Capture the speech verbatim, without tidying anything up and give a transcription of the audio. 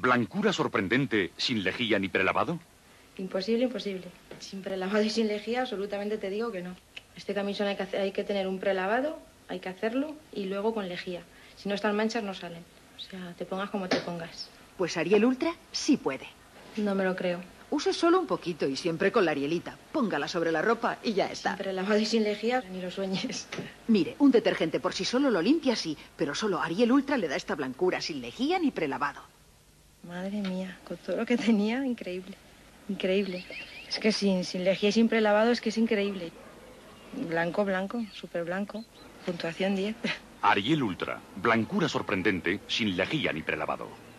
¿Blancura sorprendente sin lejía ni prelavado? Imposible, imposible. Sin prelavado y sin lejía, absolutamente te digo que no. Este camisón hay que, hacer, hay que tener un prelavado, hay que hacerlo, y luego con lejía. Si no están manchas, no salen. O sea, te pongas como te pongas. Pues Ariel Ultra sí puede. No me lo creo. Use solo un poquito y siempre con la Arielita. Póngala sobre la ropa y ya está. Sin prelavado y sin lejía, ni lo sueñes. Mire, un detergente por sí solo lo limpia, sí, pero solo Ariel Ultra le da esta blancura sin lejía ni prelavado. Madre mía, con todo lo que tenía, increíble. Increíble. Es que sin, sin lejía y sin prelavado es que es increíble. Blanco, blanco, súper blanco. Puntuación diez. Ariel Ultra. Blancura sorprendente sin lejía ni prelavado.